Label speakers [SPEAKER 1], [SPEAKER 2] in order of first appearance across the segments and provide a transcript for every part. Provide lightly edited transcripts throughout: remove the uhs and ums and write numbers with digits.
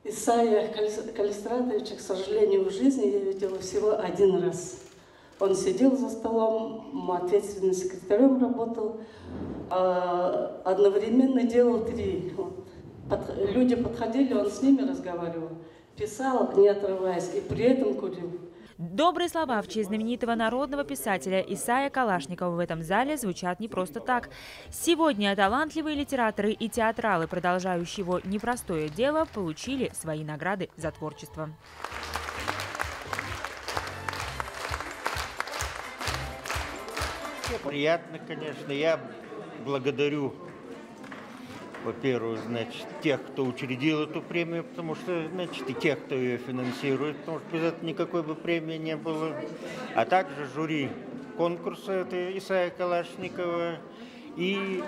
[SPEAKER 1] Исайя Калистратовича, к сожалению, в жизни я видела всего один раз. Он сидел за столом, ответственным секретарем работал, одновременно делал три. Люди подходили, он с ними разговаривал, писал, не отрываясь, и при этом курил.
[SPEAKER 2] Добрые слова в честь знаменитого народного писателя Исайя Калашникова в этом зале звучат не просто так. Сегодня талантливые литераторы и театралы, продолжающие его непростое дело, получили свои награды за творчество.
[SPEAKER 3] Приятно, конечно. Я благодарю, во-первых, тех, кто учредил эту премию, потому что, и тех, кто ее финансирует, потому что без этого никакой бы премии не было. А также жюри конкурса, это Исайя Калашникова, и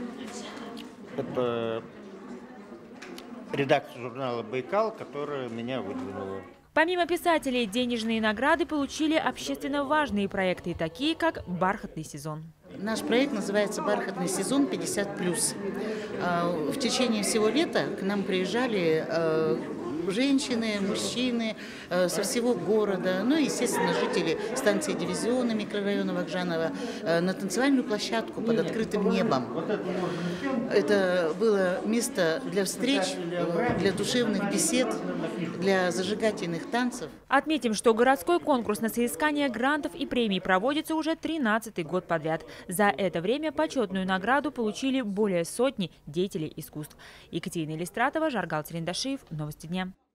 [SPEAKER 3] это редакция журнала «Байкал», которая меня выдвинула.
[SPEAKER 2] Помимо писателей, денежные награды получили общественно важные проекты, такие как «Бархатный сезон».
[SPEAKER 4] Наш проект называется «Бархатный сезон 50+». В течение всего лета к нам приезжали женщины, мужчины со всего города, ну и, естественно, жители станции Дивизиона микрорайона Вакжанова на танцевальную площадку под открытым небом. Это было место для встреч, для душевных бесед, для зажигательных танцев.
[SPEAKER 2] Отметим, что городской конкурс на соискание грантов и премий проводится уже 13-й год подряд. За это время почетную награду получили более сотни деятелей искусств. Екатерина Елистратова, Жаргал Царендашиев. Новости дня.